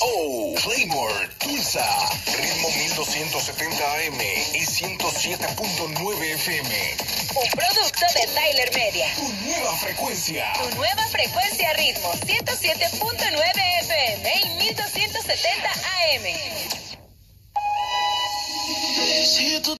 Oh, Claymore, Tulsa, ritmo 1270 AM y 107.9 FM. Un producto de Tyler Media. Tu nueva frecuencia. Tu nueva frecuencia ritmo 107.9 FM y 1270 AM.